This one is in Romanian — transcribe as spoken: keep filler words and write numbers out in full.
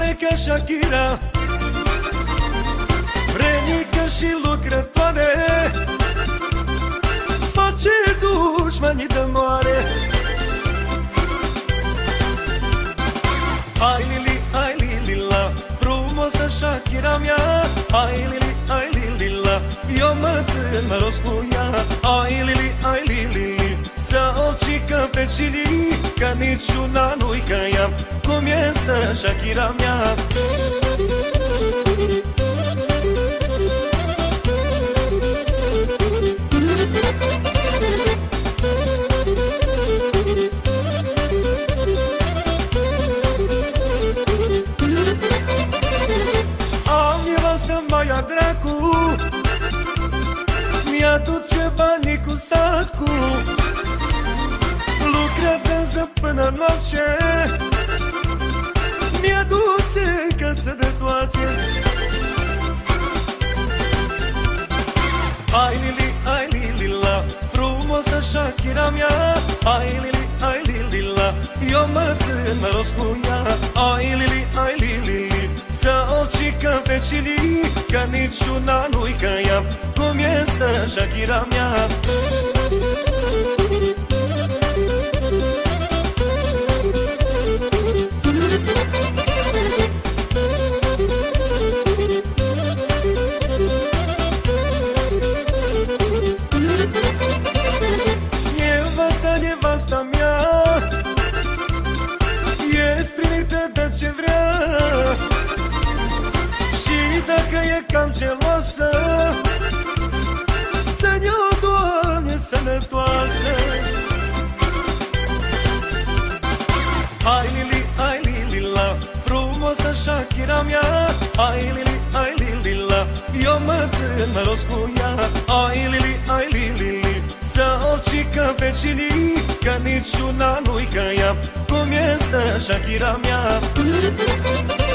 e ca Shakira, vrenică și lucrătoare, face dușmanii de moare. Ai Lili, ai Lili la, frumoasă Shakira mea. Ai Lili, ai Lili la, eu mă țin mă rost cu ea. Ai Lili, ai Lili, să o cică fecilii, că niciuna nu-i ca ea, cum este Shakira mea. Maia dracu mi-aduce banii cu sacu, lucrează până noapte, mi-aduce casă de toace. Ai Lili, ai Lili la, frumoasă Shakira mea. Ai Lili, ai Lili la, eu mă țin mă rost cu ea. Ai Lili, ai Lili, să o cică fecilii, că niciuna nu-i ca ea, cum este Shakira mea. Nevasta, nevasta mea, e primită de ce vrea, și dacă e cam geloasă, ține-o, Doamne, sănătoasă. Ai Lili, ai Lili la, frumoasă Shakira mea. Ai Lili, ai Lili la, eu mă țin mă rost cu ea. Ai Lili, ai Lili, să o cică vecilii, că niciuna nu-i ca ea, cum este Shakira mea.